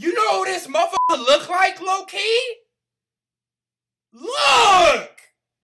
You know who this motherfucker look like, low key?